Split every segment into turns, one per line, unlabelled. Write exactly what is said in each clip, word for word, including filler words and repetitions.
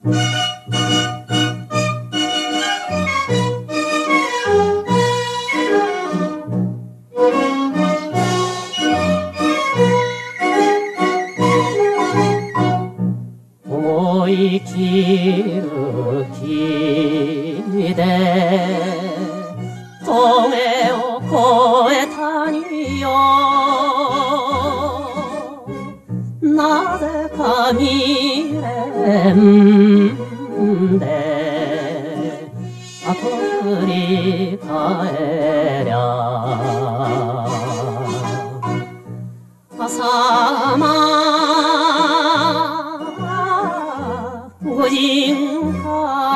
思い切る木で峠を越えたによ、なぜか未練で後振り返りゃ朝間御人か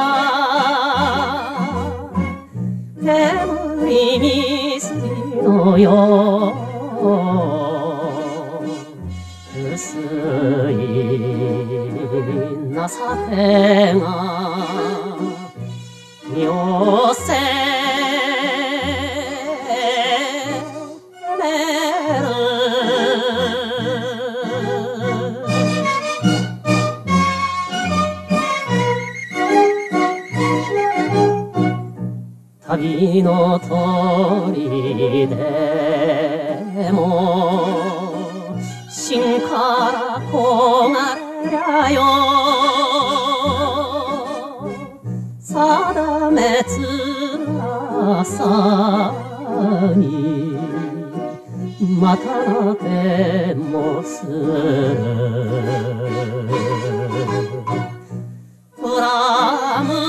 煙みすじのよ薄い情けが身を責める。旅の鳥でも芯から焦がれりゃよ、定め翼にまたなけもする。恨む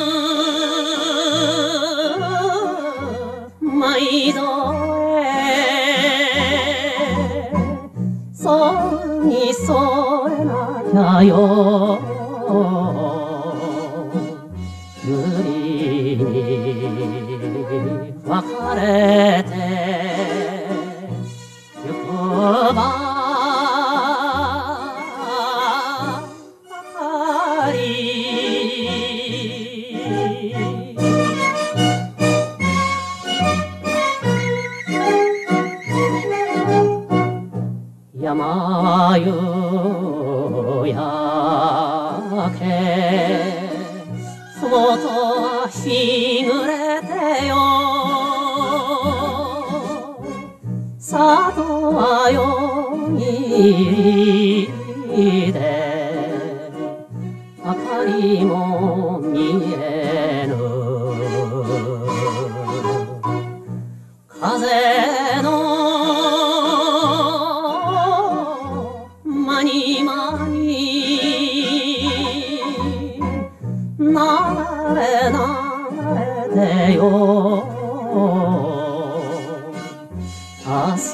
毎度へそうに添えなきゃよ、無理に別れてゆくばかり。山夕焼けふもとは日暮れてよ、里は夜霧で明かりも見えぬ。風のまにまに流れ流れてよ、明日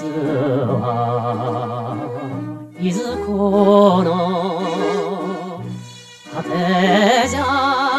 はいずこの果てじゃ